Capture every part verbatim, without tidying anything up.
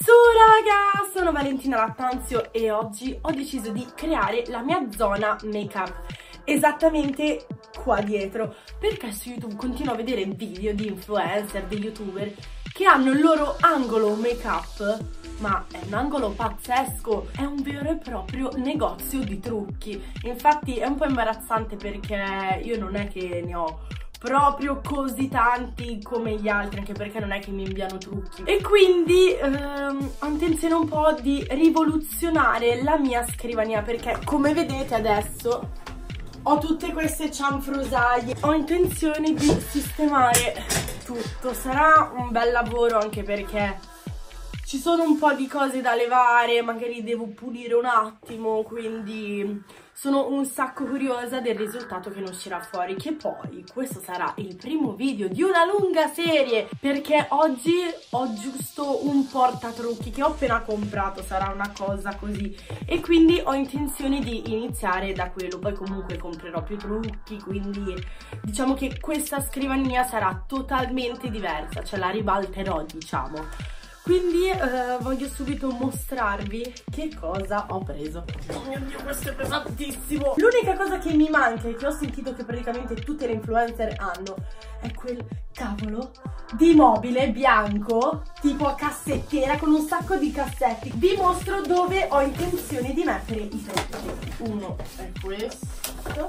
Ciao raga, sono Valentina Lattanzio e oggi ho deciso di creare la mia zona make up esattamente qua dietro, perché su YouTube continuo a vedere video di influencer, di youtuber che hanno il loro angolo make up, ma è un angolo pazzesco, è un vero e proprio negozio di trucchi. Infatti è un po' imbarazzante perché io non è che ne ho proprio così tanti come gli altri, anche perché non è che mi inviano trucchi, e quindi ehm, ho intenzione un po' di rivoluzionare la mia scrivania, perché come vedete adesso ho tutte queste cianfrusaglie. Ho intenzione di sistemare tutto, sarà un bel lavoro anche perché ci sono un po' di cose da levare, magari devo pulire un attimo, quindi sono un sacco curiosa del risultato che ne uscirà fuori, che poi questo sarà il primo video di una lunga serie, perché oggi ho giusto un portatrucchi che ho appena comprato, sarà una cosa così, e quindi ho intenzione di iniziare da quello. Poi comunque comprerò più trucchi, quindi diciamo che questa scrivania sarà totalmente diversa, cioè la ribalterò, diciamo. Quindi eh, voglio subito mostrarvi che cosa ho preso. Oh mio Dio, questo è pesantissimo! L'unica cosa che mi manca e che ho sentito che praticamente tutte le influencer hanno è quel cavolo di mobile bianco tipo a cassettiera con un sacco di cassetti. Vi mostro dove ho intenzione di mettere i trucchi. Uno è questo.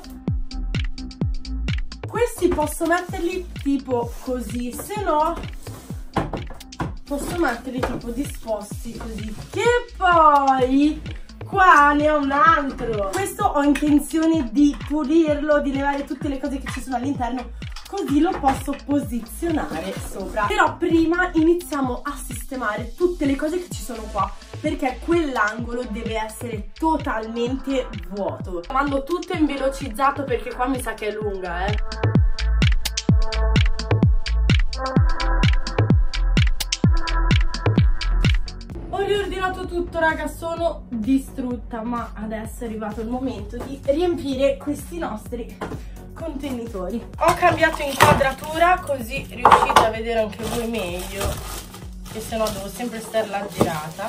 Questi posso metterli tipo così, se no posso metterli tipo disposti così. Che poi qua ne ho un altro. Questo ho intenzione di pulirlo, di levare tutte le cose che ci sono all'interno, così lo posso posizionare sopra. Però prima iniziamo a sistemare tutte le cose che ci sono qua, perché quell'angolo deve essere totalmente vuoto. Mando tutto in velocizzato perché qua mi sa che è lunga, eh. Ho riordinato tutto raga, sono distrutta, ma adesso è arrivato il momento di riempire questi nostri contenitori. Ho cambiato inquadratura così riuscite a vedere anche voi meglio, che se no devo sempre stare là girata.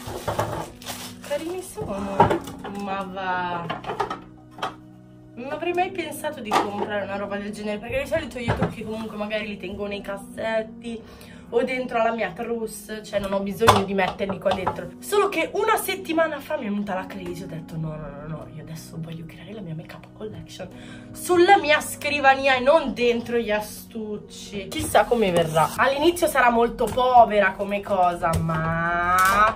Carinissimo amore, ma va. Non avrei mai pensato di comprare una roba del genere, perché di solito io i trucchi comunque magari li tengo nei cassetti o dentro alla mia trousse, cioè non ho bisogno di metterli qua dentro. Solo che una settimana fa mi è venuta la crisi, ho detto no no no no, io adesso voglio creare la mia make up collection sulla mia scrivania e non dentro gli astucci. Chissà come verrà. All'inizio sarà molto povera come cosa, ma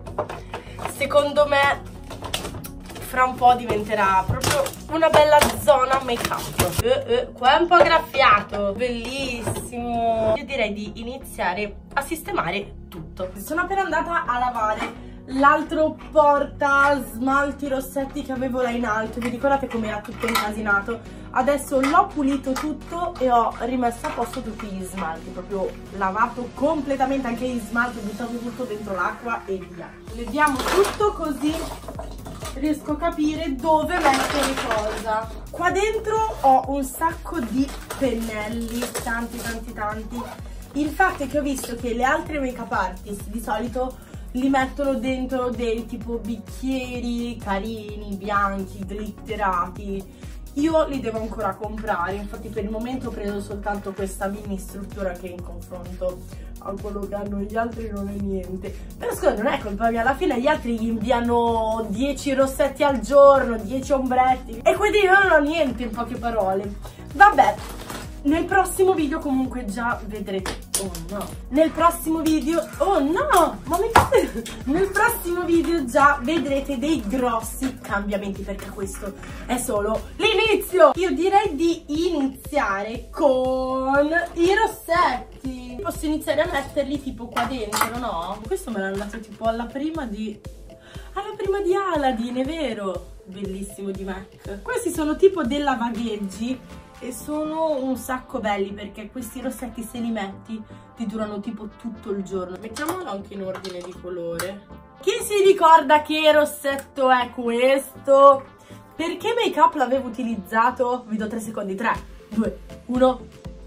secondo me fra un po' diventerà proprio una bella zona make up. Uh, uh, qua è un po' graffiato, bellissimo. Io direi di iniziare a sistemare tutto. Sono appena andata a lavare l'altro porta smalti rossetti che avevo là in alto. Vi ricordate com'era tutto incasinato? Adesso l'ho pulito tutto e ho rimesso a posto tutti gli smalti, proprio lavato completamente anche gli smalti, ho buttato tutto dentro l'acqua e via. Leviamo tutto così riesco a capire dove mettere cosa. Qua dentro ho un sacco di pennelli, tanti tanti tanti. Il fatto è che ho visto che le altre make up artist di solito li mettono dentro dei tipo bicchieri carini, bianchi, glitterati. Io li devo ancora comprare, infatti per il momento ho preso soltanto questa mini struttura che in confronto a quello che hanno gli altri non è niente. Però scusa, non è colpa mia, alla fine gli altri gli inviano dieci rossetti al giorno, dieci ombretti, e quindi io non ho niente, in poche parole. Vabbè, nel prossimo video comunque già vedrete. Oh no, nel prossimo video, oh no, ma mi fate... nel prossimo video già vedrete dei grossi cambiamenti, perché questo è solo l'inizio. Io direi di iniziare con i rossetti. Posso iniziare a metterli tipo qua dentro, no? Questo me l'hanno dato tipo alla prima di... alla prima di Aladdin, è vero? Bellissimo, di MAC. Questi sono tipo della Vagheggi e sono un sacco belli, perché questi rossetti se li metti ti durano tipo tutto il giorno. Mettiamolo anche in ordine di colore. Chi si ricorda che rossetto è questo? Perché make up l'avevo utilizzato? Vi do tre secondi, tre, due, uno.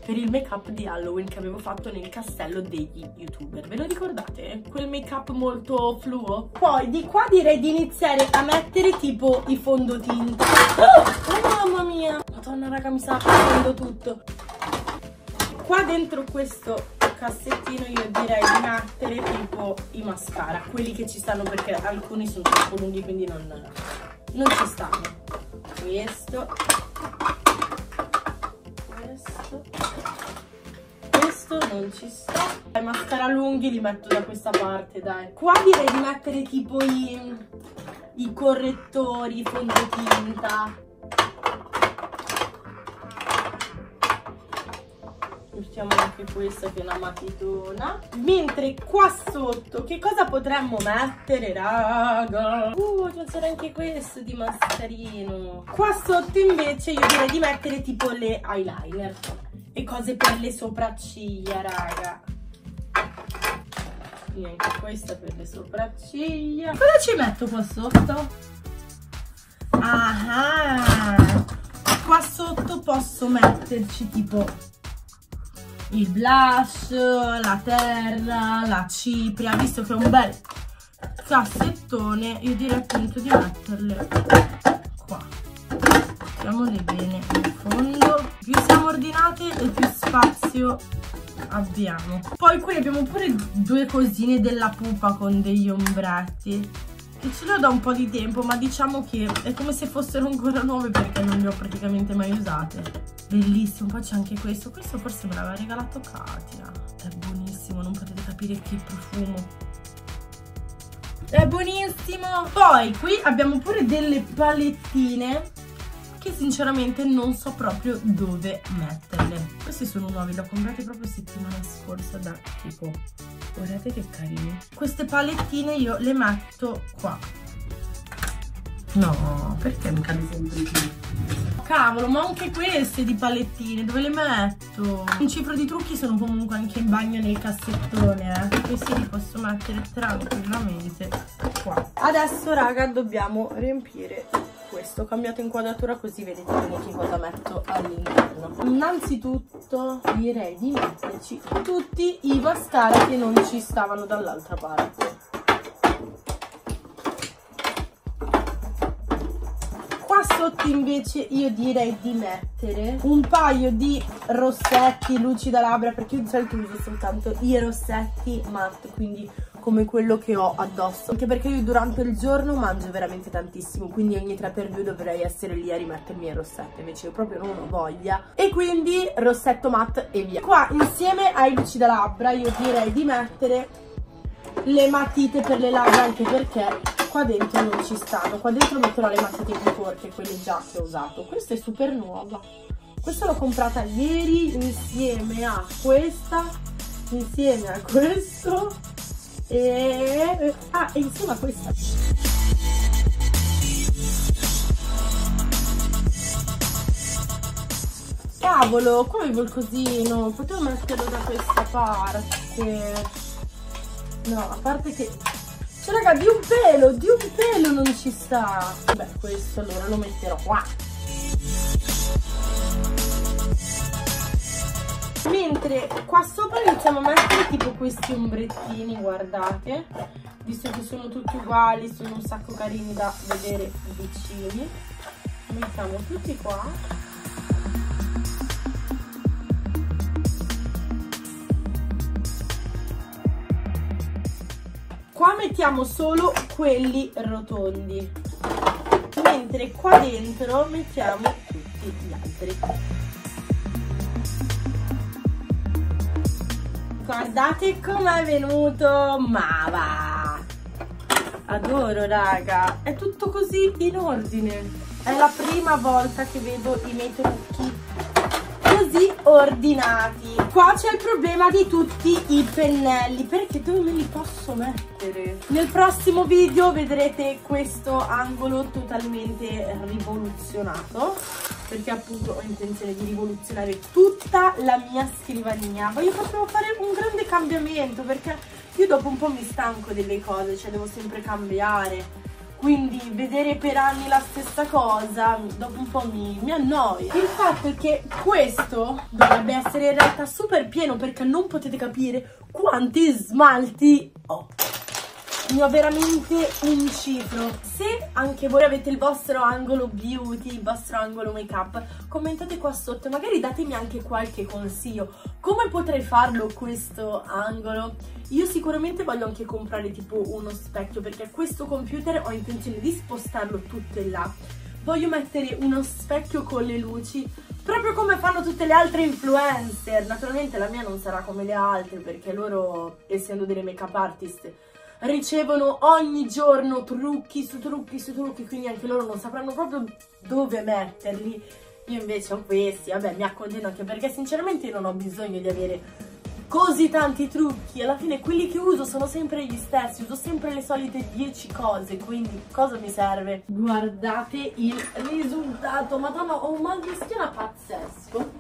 per il make up di Halloween che avevo fatto nel castello degli youtuber. Ve lo ricordate? Quel make up molto fluo. Poi di qua direi di iniziare a mettere tipo i fondotinta. Oh, mamma mia, madonna raga, mi sta aprendo tutto. Qua dentro questo cassettino io direi di mettere tipo i mascara, quelli che ci stanno, perché alcuni sono troppo lunghi quindi non, non ci stanno. Questo, questo, questo non ci sta. I mascara lunghi li metto da questa parte, dai. Qua direi di mettere tipo i, i correttori, i fondotinta. Mettiamo anche questa che è una matitona. Mentre qua sotto che cosa potremmo mettere, raga? Uh, c'era anche questo di mascarino. Qua sotto invece io direi di mettere tipo le eyeliner e cose per le sopracciglia, raga. E anche questa per le sopracciglia. Cosa ci metto qua sotto? Ah, qua sotto posso metterci tipo il blush, la terra, la cipria. Visto che è un bel cassettone, io direi appunto di metterle qua. Mettiamole bene in fondo. Più siamo ordinate e più spazio abbiamo. Poi qui abbiamo pure due cosine della pupa con degli ombretti, che ce l'ho da un po' di tempo, ma diciamo che è come se fossero ancora nuove perché non le ho praticamente mai usate. Bellissimo. Poi c'è anche questo. Questo forse me l'aveva regalato Katia. È buonissimo, non potete capire che profumo. È buonissimo. Poi qui abbiamo pure delle palettine che sinceramente non so proprio dove metterle. Questi sono nuovi, li ho comprati proprio settimana scorsa da tipo, guardate che carini. Queste palettine io le metto qua. No, perché mi cade sempre qui? Cavolo, ma anche queste di palettine, dove le metto? Un cifro di trucchi sono comunque anche in bagno nel cassettone, eh. Questi li posso mettere tranquillamente qua. Adesso, raga, dobbiamo riempire questo. Ho cambiato inquadratura così vedete bene che cosa metto all'interno. Innanzitutto direi di metterci tutti i mascara che non ci stavano dall'altra parte. Sotto invece io direi di mettere un paio di rossetti lucida labbra, perché io di solito uso soltanto i rossetti matte, quindi come quello che ho addosso, anche perché io durante il giorno mangio veramente tantissimo, quindi ogni tre per due dovrei essere lì a rimettermi il rossetto, invece io proprio non ho voglia, e quindi rossetto matte e via. Qua insieme ai lucida labbra io direi di mettere le matite per le labbra, anche perché qua dentro non ci stanno. Qua dentro metterò le matite più corte, quelle già che ho usato. Questa è super nuova, questa l'ho comprata ieri insieme a questa, insieme a questo e ah, e insieme a questa. Cavolo, qua avevo il cosino, potevo metterlo da questa parte. No, a parte che, cioè raga, di un pelo, di un pelo non ci sta. Beh, questo allora lo metterò qua. Mentre qua sopra iniziamo a mettere tipo questi ombrettini, guardate. Visto che sono tutti uguali, sono un sacco carini da vedere vicini. Mettiamo tutti qua. Qua mettiamo solo quelli rotondi, mentre qua dentro mettiamo tutti gli altri. Guardate com'è venuto, ma va! Adoro, raga, è tutto così in ordine. È la prima volta che vedo i miei trucchi così ordinati. Qua c'è il problema di tutti i pennelli, perché dove me li posso mettere? Nel prossimo video vedrete questo angolo totalmente rivoluzionato, perché appunto ho intenzione di rivoluzionare tutta la mia scrivania. Voglio proprio fare un grande cambiamento, perché io dopo un po' mi stanco delle cose, cioè devo sempre cambiare. quindi vedere per anni la stessa cosa dopo un po' mi, mi annoia. Il fatto è che questo dovrebbe essere in realtà super pieno, perché non potete capire quanti smalti ho. Ne ho veramente un cifro. Se anche voi avete il vostro angolo beauty, il vostro angolo make up, commentate qua sotto, magari datemi anche qualche consiglio. Come potrei farlo questo angolo? Io sicuramente voglio anche comprare tipo uno specchio, perché questo computer ho intenzione di spostarlo tutto in là. Voglio mettere uno specchio con le luci, proprio come fanno tutte le altre influencer. Naturalmente la mia non sarà come le altre, perché loro, essendo delle make up artist, ricevono ogni giorno trucchi su trucchi su trucchi, quindi anche loro non sapranno proprio dove metterli. Io invece ho questi, vabbè, mi accontento, anche perché sinceramente non ho bisogno di avere così tanti trucchi. Alla fine quelli che uso sono sempre gli stessi, uso sempre le solite dieci cose, quindi cosa mi serve? Guardate il risultato, madonna, ho un mal di schiena pazzesco.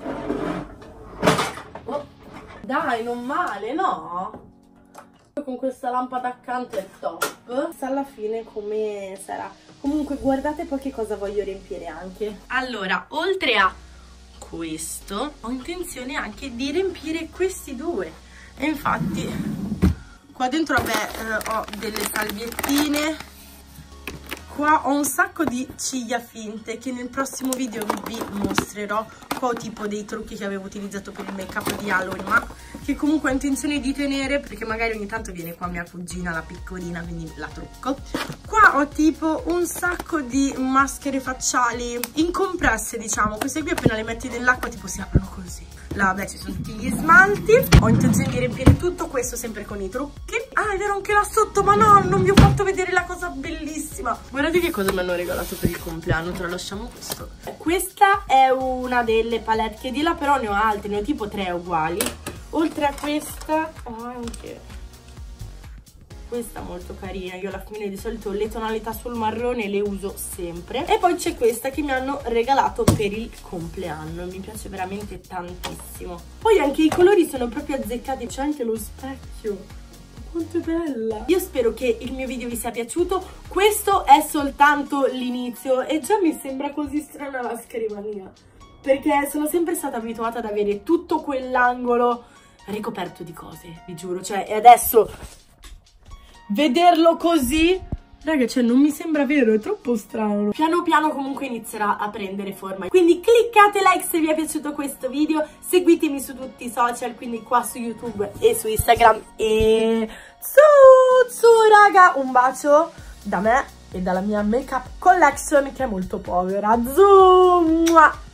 Oh, dai, non male, no? Con questa lampada accanto è top. Alla fine come sarà? Comunque guardate poi che cosa voglio riempire anche. Allora, oltre a questo ho intenzione anche di riempire questi due, e infatti qua dentro vabbè eh, ho delle salviettine. Qua ho un sacco di ciglia finte che nel prossimo video vi mostrerò. Qua ho tipo dei trucchi che avevo utilizzato per il make up di Halloween, ma che comunque ho intenzione di tenere, perché magari ogni tanto viene qua mia cugina, la piccolina, quindi la trucco. Qua ho tipo un sacco di maschere facciali incompresse, diciamo. Queste qui appena le metti nell'acqua tipo si aprono così. Là vabbè ci sono tutti gli smalti. Ho intenzione di riempire tutto questo sempre con i trucchi. Ah, è vero, anche là sotto, ma no, non vi ho fatto vedere la cosa bellissima. Guardate che cosa mi hanno regalato per il compleanno. Tralasciamo questo. Questa è una delle palette che di là, però ne ho altre, ne ho tipo tre uguali. Oltre a questa ho anche questa molto carina. Io alla fine di solito le tonalità sul marrone le uso sempre. E poi c'è questa che mi hanno regalato per il compleanno, mi piace veramente tantissimo. Poi anche i colori sono proprio azzeccati, c'è anche lo specchio. Quanto è bella! Io spero che il mio video vi sia piaciuto. Questo è soltanto l'inizio e già mi sembra così strana la scrivania, perché sono sempre stata abituata ad avere tutto quell'angolo ricoperto di cose, vi giuro. Cioè, e adesso vederlo così, raga, cioè non mi sembra vero, è troppo strano. Piano piano comunque inizierà a prendere forma. Quindi cliccate like se vi è piaciuto questo video, seguitemi su tutti i social, quindi qua su YouTube e su Instagram. E su, su raga, un bacio da me e dalla mia make up collection che è molto povera. Zoom!